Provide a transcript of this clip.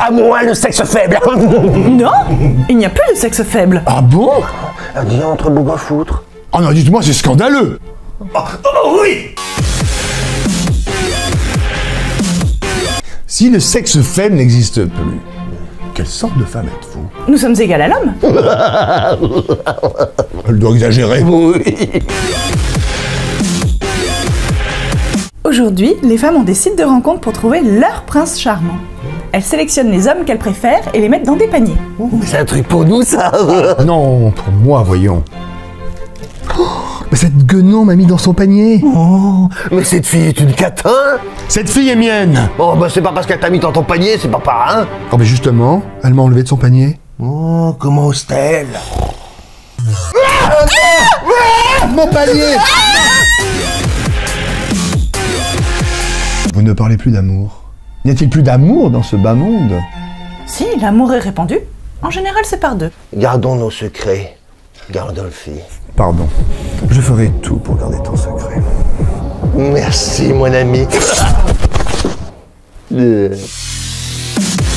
À moi le sexe faible. Non, il n'y a plus de sexe faible. Ah bon? Un diantre bourg à foutre. Oh non, dites-moi, c'est scandaleux. Oh oui. Si le sexe faible n'existe plus, quelle sorte de femme êtes-vous? Nous sommes égales à l'homme. Elle doit exagérer. Oui. Aujourd'hui, les femmes ont des sites de rencontres pour trouver leur prince charmant. Elles sélectionnent les hommes qu'elles préfèrent et les mettent dans des paniers. C'est un truc pour nous, ça. Non, pour moi, voyons. Oh, mais cette guenon m'a mis dans son panier. Oh, mais cette fille est une catin. Cette fille est mienne. Oh, bah c'est pas parce qu'elle t'a mis dans ton panier, c'est pas hein. Oh, mais justement, elle m'a enlevé de son panier. Oh, comment ose-t-elle? Mon panier. Vous ne parlez plus d'amour. N'y a-t-il plus d'amour dans ce bas monde? Si, l'amour est répandu. En général, c'est par deux. Gardons nos secrets, Gandolfi. Pardon. Je ferai tout pour garder ton secret. Merci, mon ami.